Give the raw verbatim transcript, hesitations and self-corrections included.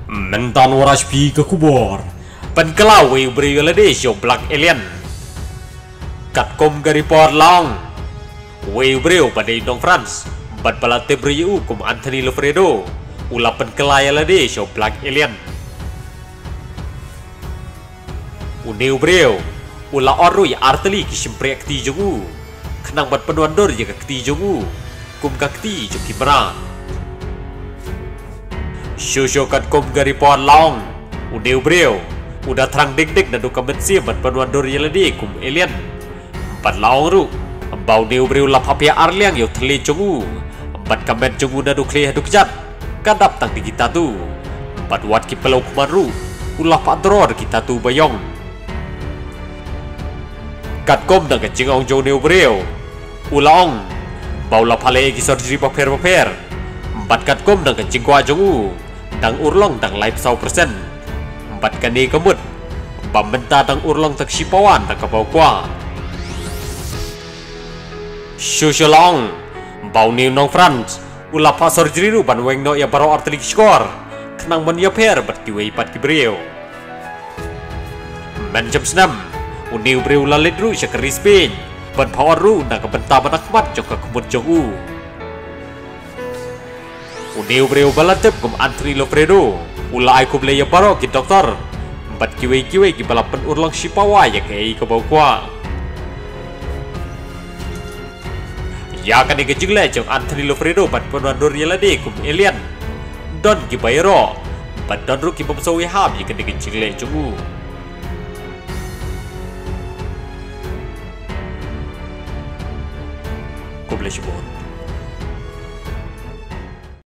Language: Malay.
Mentan waras pi ke kubur. Penkelawi beri lede show black alien. Kat kom gari por long. Wei breu pada Indong France. Bad balate beri u kum Anthony Lofredo. Ula penkelaya lede show black alien. Uneu breu. Ula orui arteli kisimpre akti jongu. Kenang bad penuandor jaga akti jongu. Kum kakti joki merah. Shosho kat kom gari pohon long. Uneu breu. Udah terang dek-dek dan duka mensi bat panuan dori lede kum alien. Empat laong ru. Bau neu breu lap hapia arliang yo tele jongu. Empat kamet jongu nadu kleh duk jat. Kadap tang di kita tu. Empat wat ki pelau kuman ru. Ulah pak dror kita tu bayong. Kat kom dan kecing ong jo neu breu. Ulaong. Bau lap hale ki surgery paper-paper. Empat kat kom dan kecing kwa jongu. Dang urlong dang live saw persen. Empat kani kemut. Pembenta dang urlong tak sipawan tak kabau kwa. Shusholong. Bau ni nong France. Ula pa surgery ru ban weng no ya baro artelik skor. Kenang man ya per bertiwai pat kibreo. Men jam senam. Uniu breu lalit ru syakari Spain. Ban power ru nak kebenta banak mat jok kemut jongu. Uneu breu balatep kum Anthony Lofredo. Ula ai kum leya baro ki doktor. Empat kiwe-kiwe ki balapan urlang sipawa ya kei ke bau kwa. Ya kan ike jingle jong Anthony Lofredo bat penuandor yalade kum alien. Don ki bayro. Bat don ru ki pemsawi hab ya kan ike jingle jongu. Kum le shibon.